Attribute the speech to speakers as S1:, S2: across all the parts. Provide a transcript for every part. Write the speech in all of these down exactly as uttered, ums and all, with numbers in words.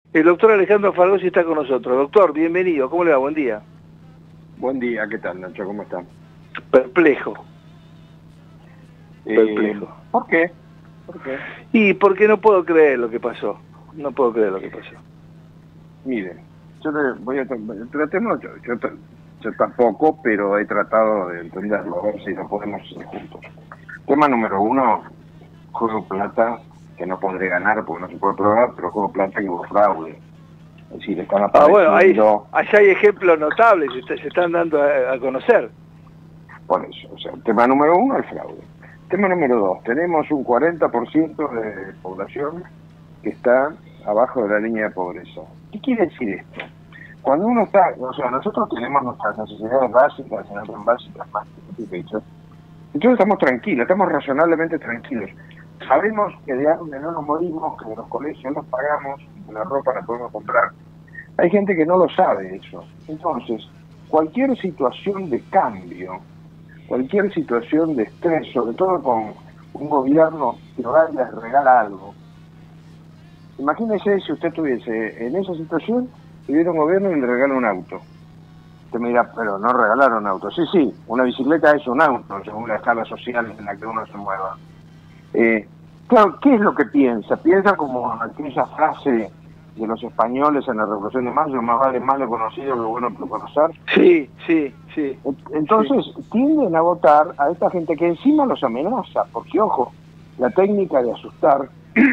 S1: El doctor Alejandro Falgosi está con nosotros. Doctor, bienvenido. ¿Cómo le va? Buen día.
S2: Buen día, ¿qué tal, Nacho? ¿Cómo están?
S1: Perplejo.
S2: Eh,
S1: Perplejo.
S2: ¿Por qué? ¿Por qué?
S1: Y porque no puedo creer lo que pasó. No puedo creer lo que pasó.
S2: Mire, yo le voy a... Tratemos, yo, yo, yo tampoco, pero he tratado de entenderlo, a ver si lo podemos hacer juntos. Tema número uno, juego plata, que no podré ganar porque no se puede probar, pero juego plata que hubo fraude. Es decir, están apareciendo...
S1: Ah, bueno, ahí, allá hay ejemplos notables, se, se están dando a, a conocer.
S2: Por eso, o sea, el tema número uno, el fraude. Tema número dos, tenemos un cuarenta por ciento de población que está abajo de la línea de pobreza. ¿Qué quiere decir esto? Cuando uno está, o sea, nosotros tenemos nuestras necesidades básicas, y no son básicas más que hechas, entonces estamos tranquilos, estamos razonablemente tranquilos. Sabemos que de hambre no nos morimos, que de los colegios los pagamos, que la ropa la podemos comprar. Hay gente que no lo sabe eso. Entonces, cualquier situación de cambio, cualquier situación de estrés, sobre todo con un gobierno que va y les regala algo. Imagínese si usted estuviese en esa situación, tuviera un gobierno y le regala un auto. Usted me dirá, pero no regalaron un auto. Sí, sí, una bicicleta es un auto, según la escala social en la que uno se mueva. Eh, claro, ¿qué es lo que piensa? Piensa como aquella frase de los españoles en la Revolución de Mayo, más vale malo conocido que bueno por conocer.
S1: Sí, sí, sí.
S2: Entonces, sí. Tienden a votar a esta gente que encima los amenaza, porque ojo, la técnica de asustar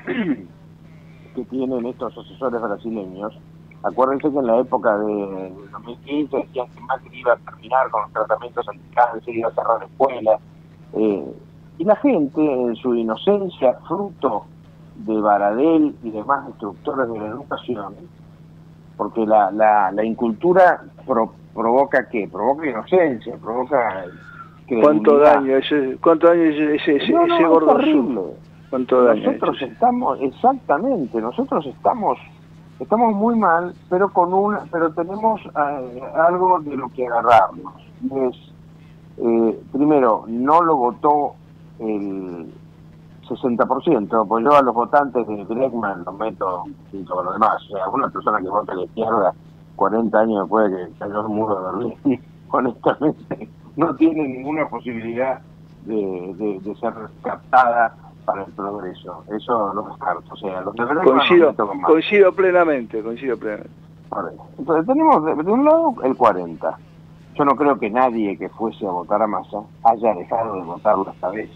S2: que tienen estos asesores brasileños, acuérdense que en la época de dos mil quince decían que Macri iba a terminar con los tratamientos anticáncer, iba a cerrar escuelas, eh, y la gente en su inocencia, fruto de Baradel y demás destructores de la educación, porque la, la, la incultura pro, provoca ¿qué? Provoca inocencia, provoca
S1: ¿Cuánto daño ese, cuánto daño ese, ese, ese,
S2: no, no,
S1: ese gordo
S2: terrible.
S1: ¿Cuánto daño
S2: nosotros
S1: hecho,
S2: estamos, exactamente, nosotros estamos estamos muy mal, pero con una, pero tenemos eh, algo de lo que agarrarnos. Es, eh, primero, no lo votó el sesenta por ciento, pues yo a los votantes de Bregman los meto junto con los demás. O sea, una persona que vota a la izquierda cuarenta años después de que cayó el muro de Berlín, honestamente, no tiene ninguna posibilidad de, de, de ser captada para el progreso. Eso lo descarto. O sea, los de Bregman
S1: coincido,
S2: los meto con más.
S1: coincido plenamente, coincido plenamente.
S2: Entonces tenemos de, de un lado el cuarenta. Yo no creo que nadie que fuese a votar a Massa haya dejado de votarlo esta vez.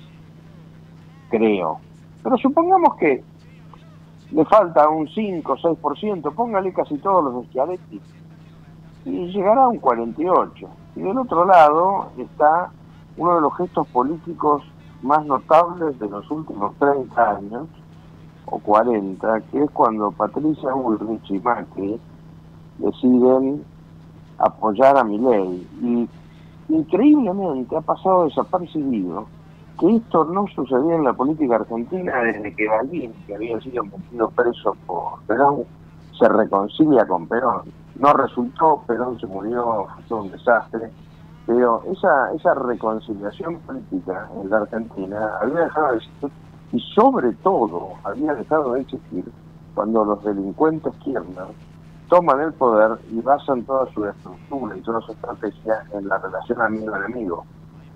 S2: Creo. Pero supongamos que le falta un cinco o seis por ciento, póngale casi todos los de Schiaretti, y llegará a un cuarenta y ocho. Y del otro lado está uno de los gestos políticos más notables de los últimos treinta años, o cuarenta, que es cuando Patricia Bullrich y Macri deciden apoyar a Milei. Y increíblemente ha pasado desapercibido que esto no sucedía en la política argentina desde que Balbín, que había sido metido preso por Perón, se reconcilia con Perón. No resultó, Perón se murió, fue un desastre, pero esa esa reconciliación política en la Argentina había dejado de existir, y sobre todo había dejado de existir cuando los delincuentes Kirchner toman el poder y basan toda su estructura y toda su estrategia en la relación amigo-enemigo.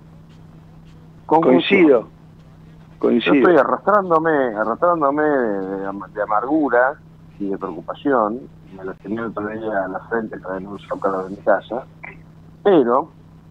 S1: Coincido, coincido.
S2: Yo estoy arrastrándome, arrastrándome de, de amargura y de preocupación, me lo tenía el otro día a la frente para en un zócalo de mi casa, pero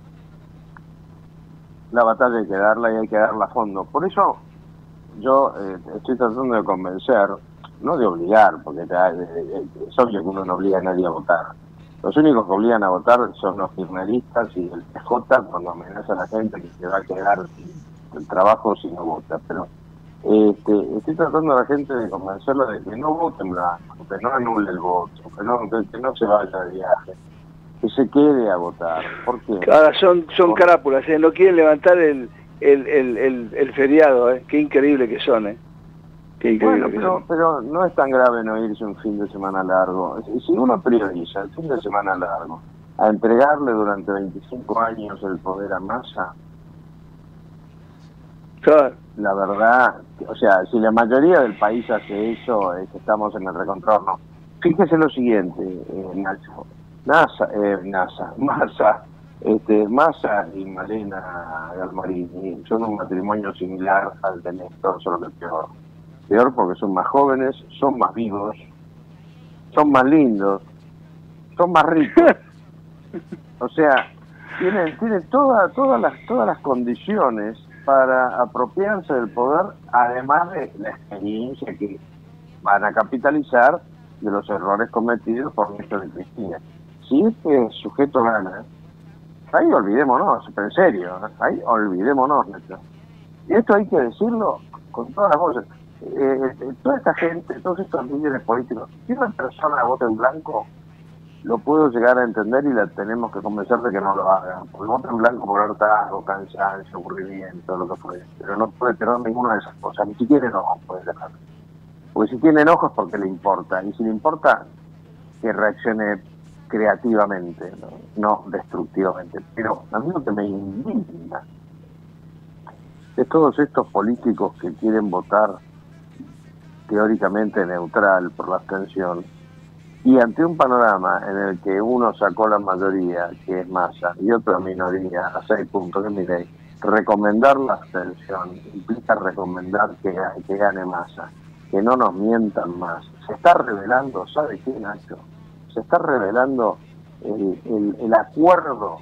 S2: la batalla hay que darla y hay que darla a fondo. Por eso yo eh, estoy tratando de convencer, no de obligar, porque es obvio que uno no obliga a nadie a votar. Los únicos que obligan a votar son los kirchneristas y el P J cuando amenaza a la gente que se va a quedar sin el trabajo si no vota. Pero este, estoy tratando a la gente de convencerla de que no voten blanco, que no anule el voto, que no, que, que no se vaya de viaje, que se quede a votar. ¿Por qué?
S1: Ahora son, son
S2: Por...
S1: carápulas, ¿eh? No quieren levantar el, el, el, el, el feriado, ¿eh? Qué increíble que son, ¿eh?
S2: Bueno, pero, pero no es tan grave no irse un fin de semana largo. Si uno prioriza el fin de semana largo a entregarle durante veinticinco años el poder a Massa,
S1: claro.
S2: La verdad, o sea, si la mayoría del país hace eso, es que estamos en el recontorno. Fíjese lo siguiente, eh, Nacho, NASA, eh, NASA, Massa, este, Massa y Malena Galmarini son un matrimonio similar al de Néstor, solo que peor. Peor porque son más jóvenes, son más vivos, son más lindos, son más ricos. O sea, tienen, tienen toda, todas las, todas las condiciones para apropiarse del poder, además de la experiencia que van a capitalizar de los errores cometidos por Néstor y Cristina. Si este sujeto gana, ahí olvidémonos, pero en serio, ahí olvidémonos, Néstor. Y esto hay que decirlo con todas las voces. Eh, eh, toda esta gente, todos estos líderes políticos, si una persona vota en blanco, lo puedo llegar a entender y la tenemos que convencer de que no lo hagan. Porque vota en blanco por hartazgo, cansancio, aburrimiento, lo que fuera. Pero no puede tener ninguna de esas cosas, ni siquiera enojo puede tener. Porque si tiene enojo es porque le importa, y si le importa, que reaccione creativamente, no, no destructivamente. Pero a mí lo que me indigna es todos estos políticos que quieren votar teóricamente neutral por la abstención, y ante un panorama en el que uno sacó la mayoría, que es Massa, y otra minoría, a seis puntos de Milei, recomendar la abstención implica recomendar que, que gane Massa, que no nos mientan más. Se está revelando, ¿sabe qué, Nacho? Se está revelando el, el, el acuerdo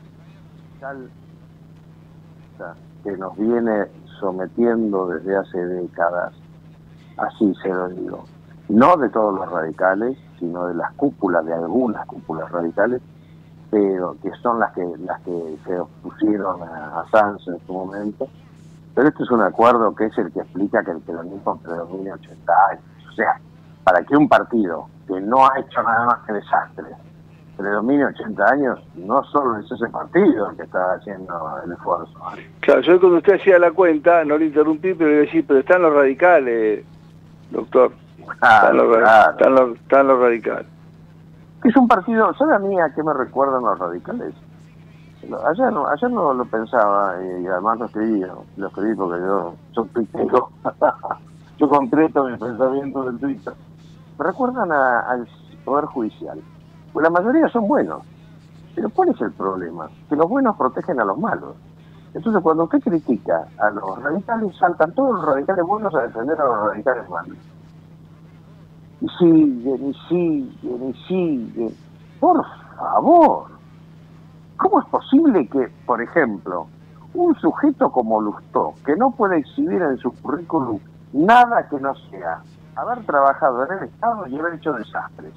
S2: que nos viene sometiendo desde hace décadas, así se lo digo, no de todos los radicales, sino de las cúpulas, de algunas cúpulas radicales, pero que son las que las que se opusieron a, a Sanz en su momento. Pero este es un acuerdo que es el que explica que el peronismo predomina ochenta años. O sea, para que un partido que no ha hecho nada más que desastres predomine ochenta años, no solo es ese partido el que está haciendo el esfuerzo.
S1: Claro, yo cuando usted hacía la cuenta, no le interrumpí, pero le decía, pero están los radicales, doctor.
S2: Claro,
S1: están, los,
S2: claro.
S1: están, los, están los radicales.
S2: Es un partido, ¿sabe a mí a qué me recuerdan los radicales? Ayer no, ayer no lo pensaba y además lo escribí, lo escribí porque yo soy tuitero. Yo concreto mis pensamientos del Twitter. Me recuerdan a, al Poder Judicial. Pues la mayoría son buenos. Pero ¿cuál es el problema? Que los buenos protegen a los malos. Entonces cuando usted critica a los radicales, saltan todos los radicales buenos a defender a los radicales malos. Y siguen, y siguen, y siguen. Por favor. ¿Cómo es posible que, por ejemplo, un sujeto como Lustó, que no puede exhibir en su currículum nada que no sea haber trabajado en el Estado y haber hecho desastres,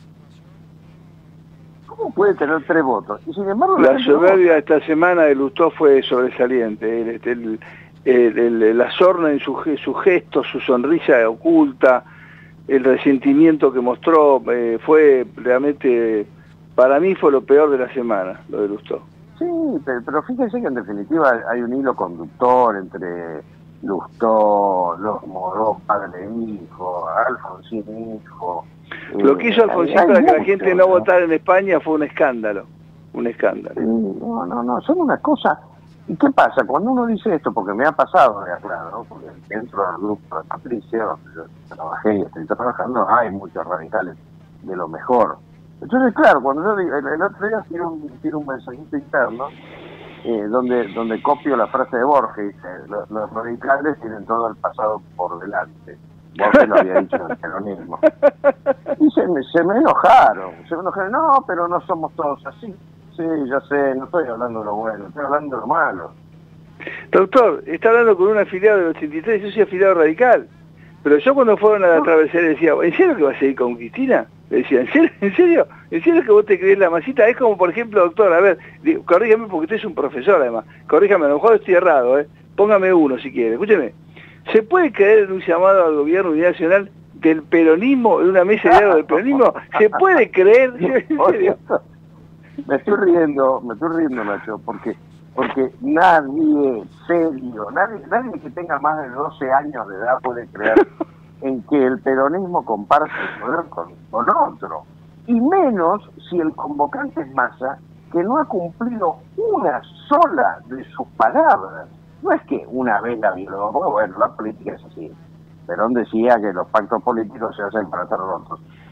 S2: cómo puede tener tres votos? Y sin embargo,
S1: la soberbia esta semana de Lustó fue sobresaliente. El, el, el, el, la sorna en su, su gesto, su sonrisa oculta, el resentimiento que mostró, eh, fue realmente, para mí fue lo peor de la semana, lo de Lustó.
S2: Sí, pero, pero fíjense que en definitiva hay un hilo conductor entre Lustó, los Moró, padre e hijo, Alfonsín hijo.
S1: Lo eh, que hizo Alfonsín para que la gente no, no votara en España fue un escándalo, un escándalo.
S2: Sí, no, no, no, son una cosa. ¿Y qué pasa? Cuando uno dice esto, porque me ha pasado, de claro, ¿no? Porque dentro del grupo de Patricia, donde yo trabajé y estoy trabajando, hay muchos radicales de lo mejor. Entonces, claro, cuando yo digo, el, el otro día tiro un, tiro un mensajito interno, eh, donde donde copio la frase de Borges, dice, los, los radicales tienen todo el pasado por delante. Borges lo había dicho en el peronismo. Y se me, se me enojaron, se me enojaron, no, pero no somos todos así. Sí, ya sé, no estoy hablando de lo bueno, estoy hablando de lo malo.
S1: Doctor, está hablando con un afiliado del ochenta y tres, yo soy afiliado radical. Pero yo cuando fueron a la travesera decía, ¿en serio que vas a ir con Cristina? Le decía, ¿en serio? ¿En serio? ¿En serio que vos te crees la masita? Es como, por ejemplo, doctor, a ver, digo, corrígame porque usted es un profesor además. Corrígame, a lo mejor estoy errado, ¿eh? Póngame uno si quiere. Escúcheme, ¿se puede creer en un llamado al gobierno unidad nacional del peronismo, en una mesa de diálogo del peronismo? ¿Se puede creer? ¿En serio?
S2: Me estoy riendo, me estoy riendo, Nacho, porque porque nadie serio, nadie, nadie que tenga más de doce años de edad puede creer en que el peronismo comparte el poder con, con otro. Y menos si el convocante es Massa, que no ha cumplido una sola de sus palabras. No es que una vez la violó, bueno, la política es así. Perón decía que los pactos políticos se hacen para ser rotos.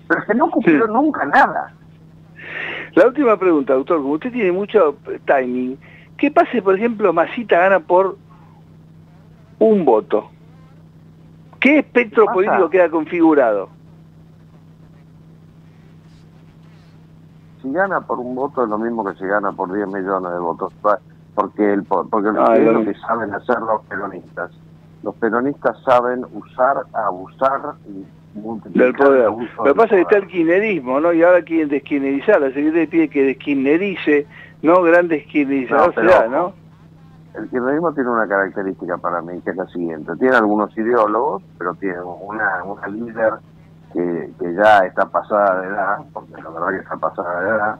S2: pero es que no cumplió
S1: sí.
S2: nunca nada.
S1: La última pregunta, doctor, como usted tiene mucho timing, ¿qué pasa, por ejemplo, Masita gana por un voto? ¿Qué espectro político queda configurado?
S2: Si gana por un voto es lo mismo que si gana por diez millones de votos, porque el, porque el,
S1: ah,
S2: es
S1: lo
S2: lo que saben hacer los peronistas. Los peronistas saben usar, abusar y
S1: del poder. Lo que pasa es que está el kirchnerismo, ¿no? Y ahora quieren desquinerizar, la Secretaría pide que desquinerice, no gran desquinerizador
S2: no,
S1: será, ¿no?
S2: El kirchnerismo tiene una característica para mí, que es la siguiente. Tiene algunos ideólogos, pero tiene una, una líder que, que ya está pasada de edad, porque la verdad que está pasada de edad.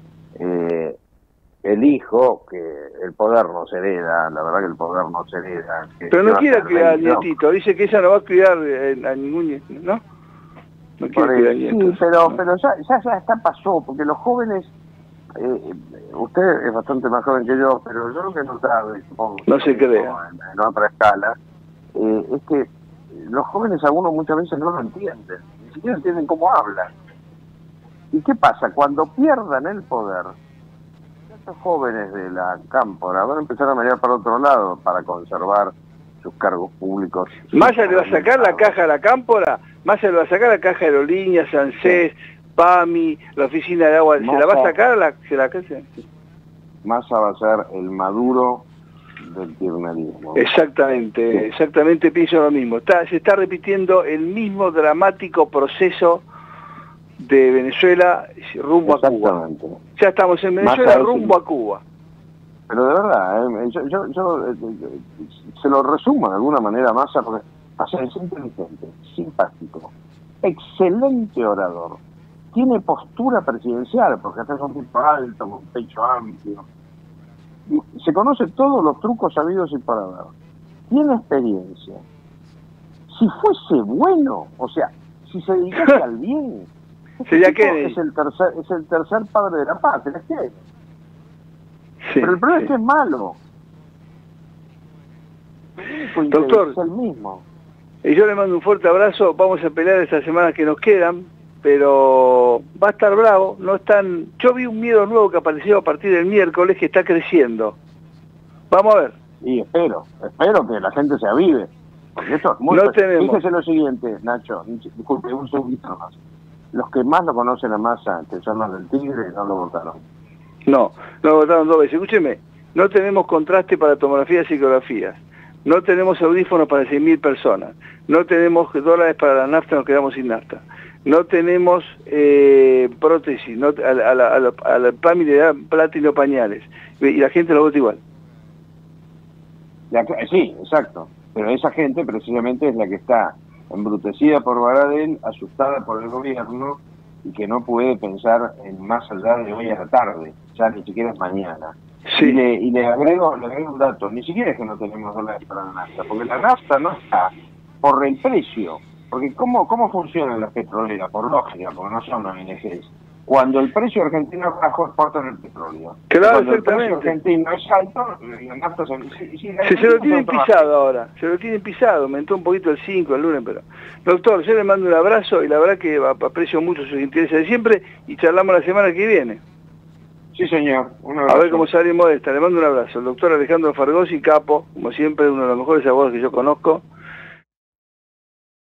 S2: Eh, el hijo, que el poder no se hereda, la verdad que el poder no se hereda.
S1: Pero no quiere cuidar al nietito, dice que ella no va a cuidar a ningún nieto, ¿no? No quiere cuidar al nieto.
S2: Sí, pero,
S1: ¿no?
S2: pero ya, ya, ya está pasó, porque los jóvenes... Eh, usted es bastante más joven que yo, pero yo lo que he notado, y supongo
S1: no se crea
S2: en, en otra escala, eh, es que los jóvenes algunos muchas veces no lo entienden, ni siquiera entienden cómo hablan. ¿Y qué pasa? Cuando pierdan el poder, estos jóvenes de la cámpora van a empezar a mirar para otro lado para conservar sus cargos públicos.
S1: Massa le va a sacar la caja a la cámpora, Massa le va a sacar la caja de aerolíneas, ANSES, PAMI, la oficina de agua,
S2: Massa,
S1: ¿se la va a sacar? La, se la,
S2: Massa va a ser el Maduro del kirchnerismo.
S1: Exactamente, sí. exactamente pienso lo mismo. Está, se está repitiendo el mismo dramático proceso de Venezuela rumbo a Cuba. Ya estamos en Venezuela Massa rumbo a Cuba.
S2: Pero de verdad, eh, yo, yo, yo eh, se lo resumo de alguna manera Massa, porque Massa es inteligente, simpático, excelente orador. Tiene postura presidencial, porque hasta es un tipo alto, con pecho amplio. Y se conoce todos los trucos sabidos y para ver. Tiene experiencia. Si fuese bueno, o sea, si se dedicase al bien,
S1: este que
S2: es el tercer es el tercer padre de la patria, es que.
S1: Sí,
S2: Pero el problema
S1: sí.
S2: es que es malo. El
S1: Doctor,
S2: es el mismo.
S1: Y yo le mando un fuerte abrazo. Vamos a pelear estas semanas que nos quedan, pero va a estar bravo. No están. Yo vi un miedo nuevo que apareció a partir del miércoles que está creciendo. Vamos a ver.
S2: Y espero, espero que la gente se avive. Porque esto es muy
S1: no tenemos.
S2: Fíjese lo siguiente, Nacho, disculpe, un segundito más. Los que más lo conocen a Massa, que son los del Tigre, no lo votaron.
S1: No, no lo votaron dos veces. Escúcheme, no tenemos contraste para tomografías y ecografías. No tenemos audífonos para seis mil personas. No tenemos dólares para la nafta, nos quedamos sin nafta. No tenemos eh, prótesis. No, a, a, a, a, a la PAMI le dan plata y no pañales. Y la gente lo vota igual.
S2: La, sí, exacto. Pero esa gente precisamente es la que está embrutecida por Baradel, asustada por el gobierno y que no puede pensar en más allá de hoy a la tarde, ya ni siquiera es mañana. Sí. Y, le, y le, agrego, le agrego un dato, ni siquiera es que no tenemos dólares para la nafta, porque la nafta no está por el precio, porque ¿cómo, cómo funcionan las petroleras? Por lógica, porque no son O N Ges. Cuando el precio argentino bajo, exportan el petróleo.
S1: Claro,
S2: Cuando el
S1: precio
S2: argentino es alto, la nafta se... Si, si
S1: se, se lo tienen pisado ahora, se lo tienen pisado, aumentó un poquito el cinco el lunes, pero... Doctor, yo le mando un abrazo y la verdad que aprecio mucho sus intereses de siempre y charlamos la semana que viene.
S2: Sí, señor. Un abrazo.
S1: A ver cómo salimos de esta. Le mando un abrazo. El doctor Alejandro Fargosi, capo, como siempre, uno de los mejores abogados que yo conozco.